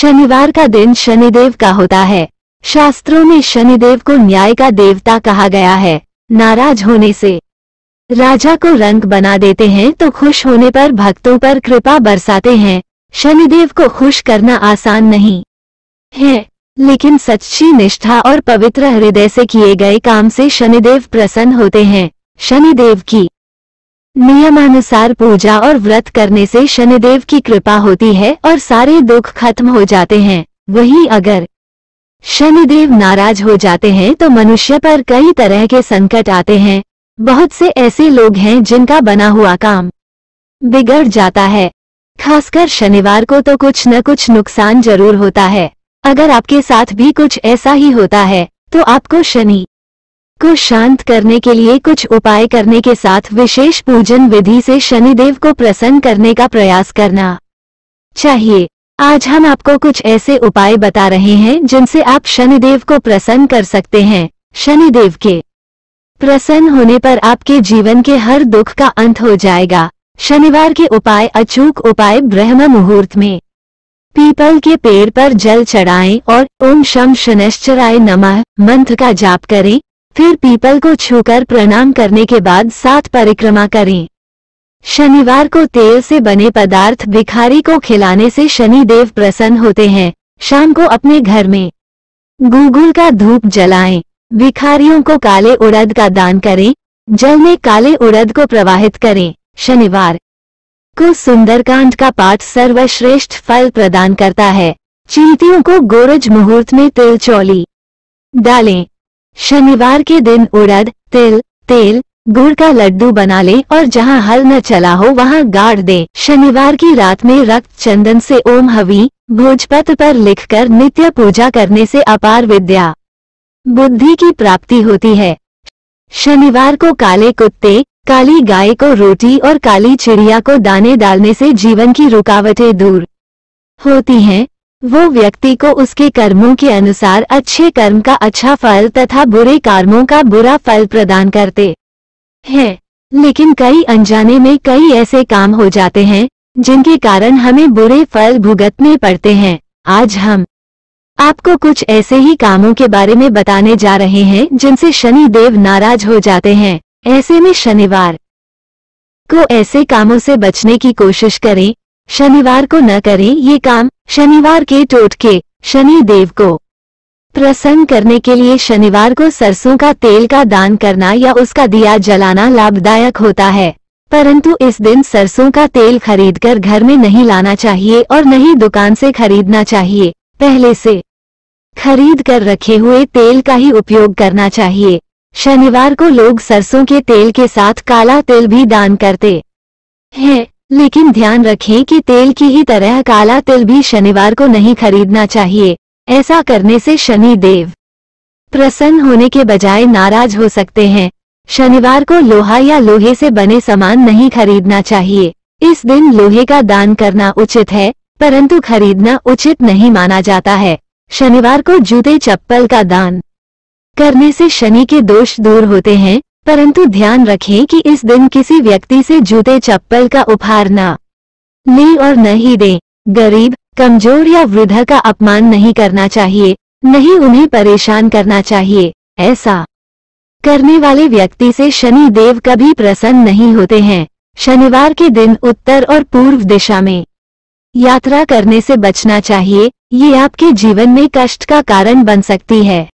शनिवार का दिन शनिदेव का होता है। शास्त्रों में शनिदेव को न्याय का देवता कहा गया है। नाराज होने से राजा को रंग बना देते हैं तो खुश होने पर भक्तों पर कृपा बरसाते हैं। शनिदेव को खुश करना आसान नहीं है, लेकिन सच्ची निष्ठा और पवित्र हृदय से किए गए काम से शनिदेव प्रसन्न होते हैं। शनिदेव की नियमानुसार पूजा और व्रत करने से शनिदेव की कृपा होती है और सारे दुख खत्म हो जाते हैं। वहीं अगर शनिदेव नाराज हो जाते हैं तो मनुष्य पर कई तरह के संकट आते हैं। बहुत से ऐसे लोग हैं जिनका बना हुआ काम बिगड़ जाता है। खासकर शनिवार को तो कुछ न कुछ नुकसान जरूर होता है। अगर आपके साथ भी कुछ ऐसा ही होता है तो आपको शनि को शांत करने के लिए कुछ उपाय करने के साथ विशेष पूजन विधि से शनिदेव को प्रसन्न करने का प्रयास करना चाहिए। आज हम आपको कुछ ऐसे उपाय बता रहे हैं जिनसे आप शनिदेव को प्रसन्न कर सकते हैं। शनिदेव के प्रसन्न होने पर आपके जीवन के हर दुख का अंत हो जाएगा। शनिवार के उपाय। अचूक उपाय। ब्रह्म मुहूर्त में पीपल के पेड़ पर जल चढ़ाएं और ओम शम शनैश्चराय नमः मंत्र का जाप करें। फिर पीपल को छूकर प्रणाम करने के बाद 7 परिक्रमा करें। शनिवार को तेल से बने पदार्थ भिखारी को खिलाने से शनिदेव प्रसन्न होते हैं। शाम को अपने घर में गूगल का धूप जलाएं। भिखारियों को काले उड़द का दान करें। जल में काले उड़द को प्रवाहित करें। शनिवार को सुंदरकांड का पाठ सर्वश्रेष्ठ फल प्रदान करता है। चींटियों को गोरज मुहूर्त में तिल चौली डालें। शनिवार के दिन उड़द, तिल, तेल, गुड़ का लड्डू बना लें और जहां हल न चला हो वहां गाड़ दें। शनिवार की रात में रक्त चंदन से ओम हवि भोजपत्र पर लिखकर नित्य पूजा करने से अपार विद्या बुद्धि की प्राप्ति होती है। शनिवार को काले कुत्ते, काली गाय को रोटी और काली चिड़िया को दाने डालने से जीवन की रुकावटें दूर होती हैं। वो व्यक्ति को उसके कर्मों के अनुसार अच्छे कर्म का अच्छा फल तथा बुरे कर्मों का बुरा फल प्रदान करते हैं। लेकिन कई अनजाने में कई ऐसे काम हो जाते हैं जिनके कारण हमें बुरे फल भुगतने पड़ते हैं। आज हम आपको कुछ ऐसे ही कामों के बारे में बताने जा रहे हैं जिनसे शनिदेव नाराज हो जाते हैं। ऐसे में शनिवार को ऐसे कामों से बचने की कोशिश करें। शनिवार को न करें ये काम। शनिवार के टोटके। शनिदेव को प्रसन्न करने के लिए शनिवार को सरसों का तेल का दान करना या उसका दिया जलाना लाभदायक होता है, परंतु इस दिन सरसों का तेल खरीदकर घर में नहीं लाना चाहिए और न ही दुकान से खरीदना चाहिए। पहले से खरीद कर रखे हुए तेल का ही उपयोग करना चाहिए। शनिवार को लोग सरसों के तेल के साथ काला तिल भी दान करते हैं, लेकिन ध्यान रखें कि तेल की ही तरह काला तिल भी शनिवार को नहीं खरीदना चाहिए। ऐसा करने से शनिदेव प्रसन्न होने के बजाय नाराज हो सकते हैं। शनिवार को लोहा या लोहे से बने सामान नहीं खरीदना चाहिए। इस दिन लोहे का दान करना उचित है, परंतु खरीदना उचित नहीं माना जाता है। शनिवार को जूते चप्पल का दान करने से शनि के दोष दूर होते हैं, परंतु ध्यान रखें कि इस दिन किसी व्यक्ति से जूते चप्पल का उपहार न लें और न ही दें। गरीब, कमजोर या वृद्ध का अपमान नहीं करना चाहिए, नहीं उन्हें परेशान करना चाहिए। ऐसा करने वाले व्यक्ति से शनि देव कभी प्रसन्न नहीं होते हैं। शनिवार के दिन उत्तर और पूर्व दिशा में यात्रा करने से बचना चाहिए। ये आपके जीवन में कष्ट का कारण बन सकती है।